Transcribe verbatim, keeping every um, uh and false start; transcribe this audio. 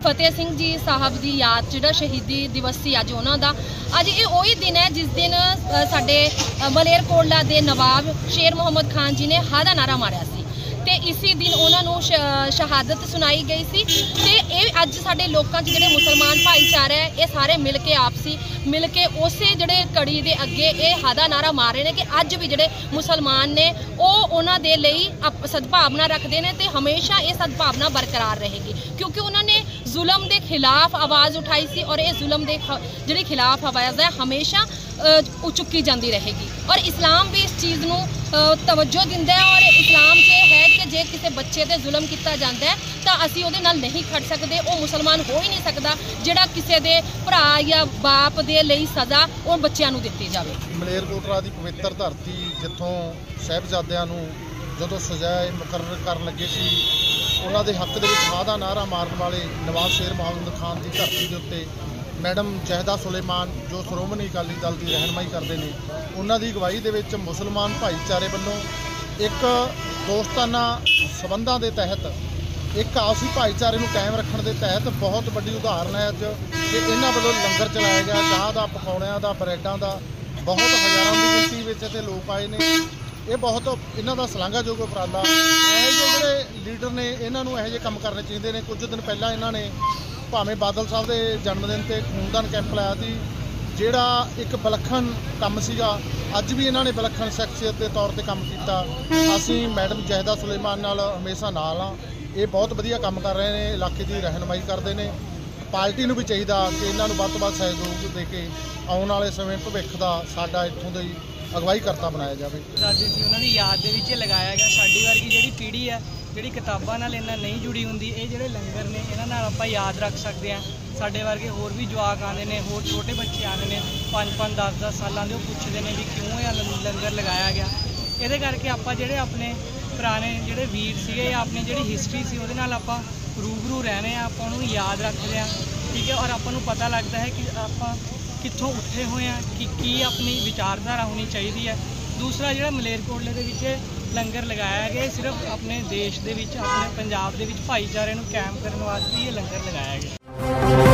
फतेह सिंह जी साहब की याद जिहड़ा शहीदी दिवस सी अज उन्हां दा अज ये वही दिन है जिस दिन साडे मलेरकोटला दे नवाब शेर मुहम्मद खान जी ने हा दा नारा मारिया सी ते इसी दिन उन्होंने शहादत सुनाई गई सी ते ये अज साडे लोकां च जिहड़े मुसलमान भाईचारा है ये सारे मिल के आपसी मिल के उसे जिहड़े कड़ी दे अगे ये हा दा नारा मार रहे हैं कि अज भी जिहड़े मुसलमान ने वो उन्हां दे लई सद्भावना रखते हैं तो हमेशा ये सद्भावना बरकरार रहेगी क्योंकि उन्होंने जुल्म के खिलाफ आवाज़ उठाई सी और ये जुल्म के जिहड़े खिलाफ आवाज़ है हमेशा चुकी जाती रहेगी और इस्लाम भी इस चीज़ नूं तवज्जो दिंदा है और इस्लाम से है कि जे किसी बच्चे ते जुल्म किया जाता है तो असीं उहदे नाल नहीं खड़ सकते वो मुसलमान हो ही नहीं सकता जिहड़ा किसी दे भरा या बाप दे लई सज़ा उन बच्चों नूं दित्ती जावे। मलेरकोटला की पवित्र धरती जिथों साहिबजादियां नूं जदों सज़ा मुकर्रर करन लगे सी उन्हां दे हक दे विच हा दा नारा मारन वाले नवाब शेर मुहम्मद खान की धरती के उत्ते मैडम जहदा सुलेमान जो श्रोमणी अकाली दल की रहनमाई करते हैं उन्हों की अगवाई के मुसलमान भाईचारे वालों एक दोस्ताना संबंधों के तहत एक आपसी भाईचारे को कायम रखने के तहत बहुत बड़ी उदाहरण है अज कि इन्हों वालों लंगर चलाया गया चाह का पकौड़ियां का ब्रैडा का बहुत हज़ारों की गिनती में इतने लोग आए हैं ये बहुत इन्हों का सलाघायोग उपराला यह जो लीडर ने इन्हों यह काम करने चाहिए ने। कुछ दिन पहला इन्होंने भावें बादल साहब के जन्मदिन पर खूनदान कैंप लाया थी जिहड़ा एक विलखण काम सीगा अज भी इन्होंने विलखण शख्सियत के तौर पर काम किया। असीं मैडम जहदा सुलेमान नाल हमेशा नाल हाँ ये बहुत वधिया काम कर रहे हैं इलाके की रहनमाई करते हैं पार्टी नूं भी चाहिए कि इन्हों वध तो वध सहयोग दे के आने वाले समय भविख का साडा इत्थों दी अगवाई करता बनाया जाए। आज़ादी सी उन्होंने याद दे विच लगाया गया साडी वर्गी जिहड़ी पीढ़ी है जिहड़ी किताबां नाल इन्ना नहीं जुड़ी हुंदी ये जिहड़े लंगर ने इन्हां नाल आपां याद रख सकते हैं। साडे वर्गे होर भी जवाक आते हैं होर छोटे बच्चे आते हैं पाँच पाँच दस दस सालों के पुछते हैं भी क्यों यह लंगर लगाया गया ये करके आपां जिहड़े अपने पुराने जिहड़े वीर सीगे या अपनी जिहड़ी हिस्टरी सी उहदे नाल आपां रूबरू रहने आपां उहनूं याद रखते हैं ठीक है और आपां नूं पता लगता है कि आपां कित्थों उठे हुए हैं कि की अपनी विचारधारा होनी चाहिए है। दूसरा जिहड़ा मलेरकोटले दे विच लंगर लगाया गया सिर्फ अपने देश दे विच अपने पंजाब दे विच भाईचारे नूं कायम करने वास्ते ये लंगर लगाया गया।